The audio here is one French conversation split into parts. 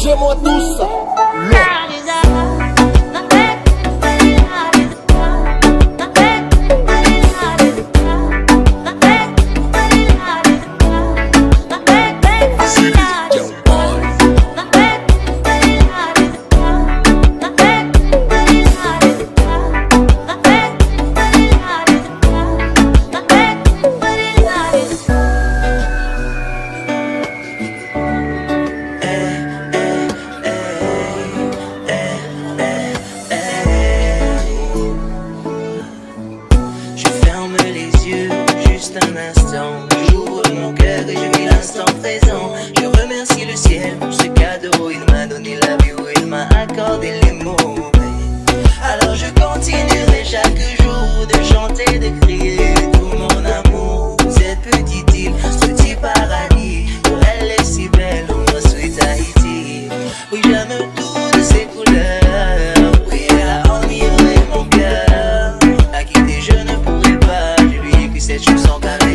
mangez-moi tout ça. Un instant, j'ouvre mon cœur et je vis l'instant présent. Je remercie le ciel pour ce cadeau. Il m'a donné la vie, il m'a accordé les mots. Alors je continuerai chaque jour de chanter, de crier tout mon amour. Cette petite île, ce petit paradis, pour elle est si belle, moi sweet Haïti. Oui, j'aime toutes ses couleurs. Oui, elle a enivré mon cœur. À quitter je ne pourrais pas. Je lui ai écrit cette chanson.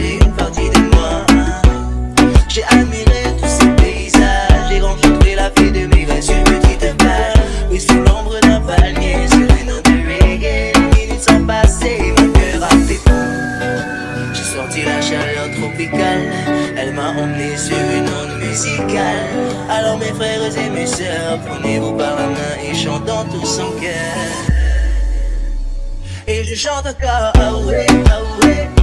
J'ai admiré tous ces paysages, j'ai rencontré la fille de mes rêves sur une petite plage. Oui, sous l'ombre d'un palmier, sur une note de reggae. Les minutes sont passées, mon cœur a fait fou. J'ai sorti la chaleur tropicale, elle m'a emmené sur une onde musicale. Alors mes frères et mes sœurs, prenez-vous par la main et chantons tout son cœur. Et je chante encore, ah ouais, ah ouais.